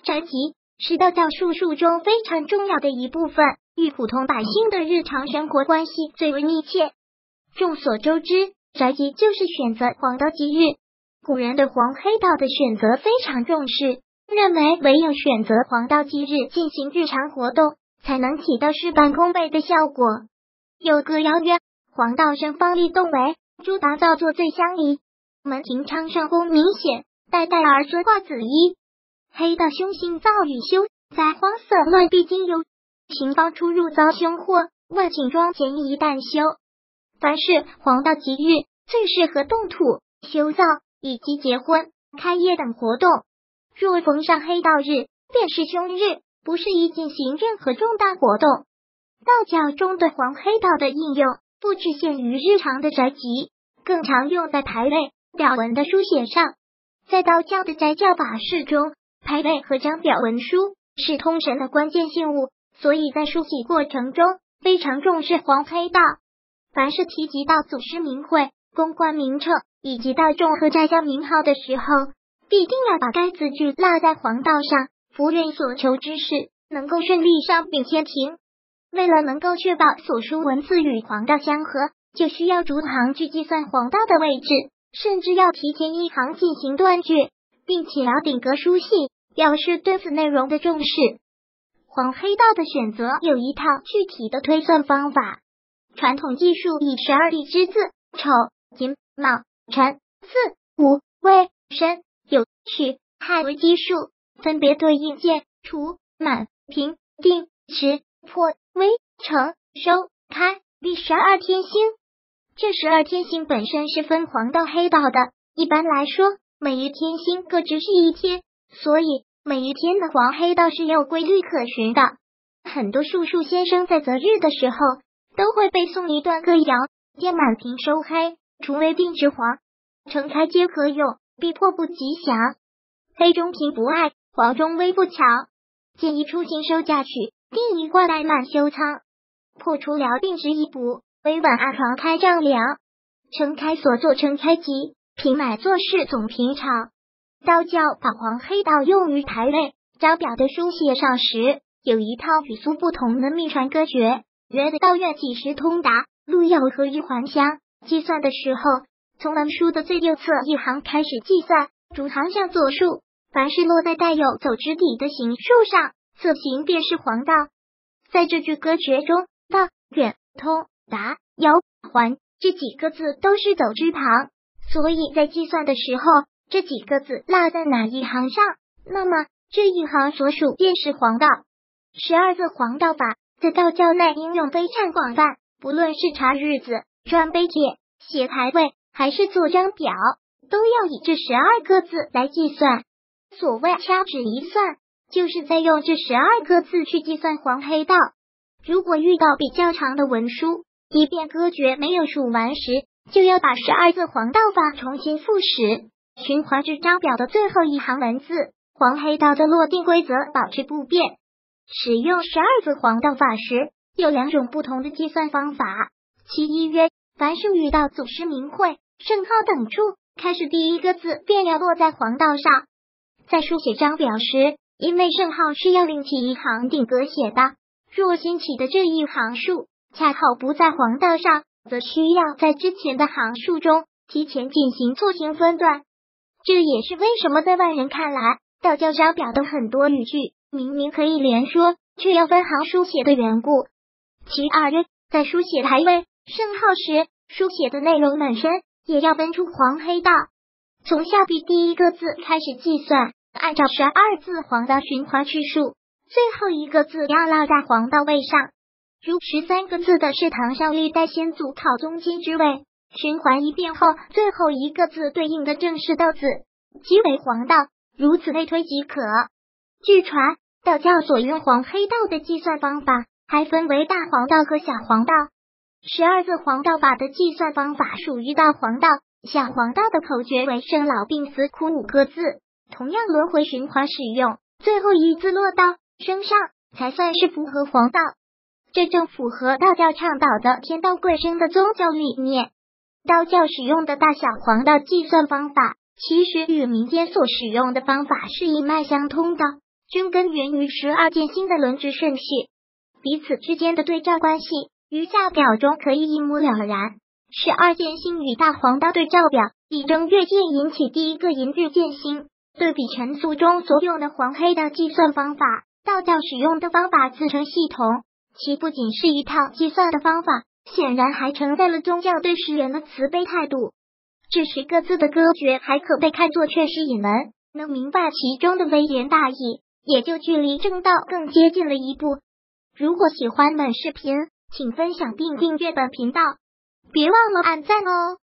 宅籍是道教术数中非常重要的一部分，与普通百姓的日常生活关系最为密切。众所周知，宅籍就是选择黄道吉日。古人对黄黑道的选择非常重视，认为唯有选择黄道吉日进行日常活动，才能起到事半功倍的效果。有个谣曰：黄道生方立动为，诸大造作最相宜。门庭昌盛功明显，代代儿孙挂紫衣。黑道凶星造与修，在荒色乱地经由，行方出入遭凶祸，万顷庄前一旦休。凡是黄道吉日，最适合动土、修造以及结婚、开业等活动。若逢上黑道日，便是凶日，不适宜进行任何重大活动。道教中对黄黑道的应用不只限于日常的宅籍，更常用在牌位、表文的书写上。在道教的宅教法事中，牌位和章表文书是通神的关键信物，所以在书写过程中非常重视黄黑道。凡是提及到祖师名讳、公关名称以及道众和宅教名号的时候，必定要把该字句落在黄道上，福愿所求之事能够顺利上禀天庭。为了能够确保所书文字与黄道相合，就需要逐行去计算黄道的位置，甚至要提前一行进行断句，并且要顶格书信，表示对此内容的重视。黄黑道的选择有一套具体的推算方法。传统技术以12地支字丑、寅、卯、辰、巳、午、未、申、酉、戌、亥为基数，分别对应建、除、满、平、定、时、破、微、成、收、开第12天星。这12天星本身是分黄道黑道的，一般来说每一天星各只是一天，所以每一天的黄黑道是有规律可循的。很多术数先生在择日的时候都会背诵一段歌谣：见满平收黑，除微定之黄，成开皆可用，必破不吉祥。黑中平不爱，黄中微不巧。建议出行收嫁娶，定一卦带满修仓。破除疗定时一补，微晚暗床开丈量。成开所作成开吉，平买做事总平常。道教把黄黑道用于牌位、章表的书写上时，有一套语俗不同的秘传歌诀。约的道院几时通达，路要合于还乡。计算的时候，从文书的最右侧一行开始计算，逐行上作数，凡是落在带有走之底的形数上，色形便是黄道。在这句歌诀中，道、远、通、达、遥、还这几个字都是走之旁，所以在计算的时候，这几个字落在哪一行上，那么这一行所属便是黄道。12字黄道法在道教内应用非常广泛，不论是查日子、传碑帖、写牌位，还是做章表，都要以这12个字来计算。所谓掐指一算，就是在用这12个字去计算黄黑道。如果遇到比较长的文书，一遍歌诀没有数完时，就要把12字黄道法重新复始，循环至章表的最后一行文字。黄黑道的落定规则保持不变。使用12字黄道法时，有2种不同的计算方法。其一曰，凡是遇到祖师名讳、圣号等处，开始第一个字便要落在黄道上。在书写章表时，因为圣号是要另起一行顶格写的，若新起的这一行数恰好不在黄道上，则需要在之前的行数中提前进行错行分段。这也是为什么在外人看来，道教章表的很多语句明明可以连说，却要分行书写的缘故。其二曰，在书写牌位、圣号时，书写的内容本身也要分出黄黑道。从下笔第一个字开始计算，按照12字黄道循环去数，最后一个字要落在黄道位上。如13个字的是唐上历代先祖考宗亲之位，循环一遍后，最后一个字对应的正是道字，即为黄道，如此类推即可。据传，道教所用黄黑道的计算方法还分为大黄道和小黄道。12字黄道法的计算方法属于大黄道，小黄道的口诀为生老病死苦5个字，同样轮回循环使用，最后一字落到生上才算是符合黄道。这正符合道教倡导的天道贵生的宗教理念。道教使用的大小黄道计算方法，其实与民间所使用的方法是一脉相通的， 均根源于12剑星的轮值顺序，彼此之间的对照关系于下表中可以一目了然。12剑星与大黄道对照表，以正月剑引起第一个寅日剑星。对比陈述中所用的黄黑的计算方法，道教使用的方法自成系统，其不仅是一套计算的方法，显然还承载了宗教对世人的慈悲态度。只是各自的歌诀还可被看作劝世引门，能明白其中的微言大义，也就距离正道更接近了一步。如果喜欢本视频，请分享并订阅本频道，别忘了按赞哦。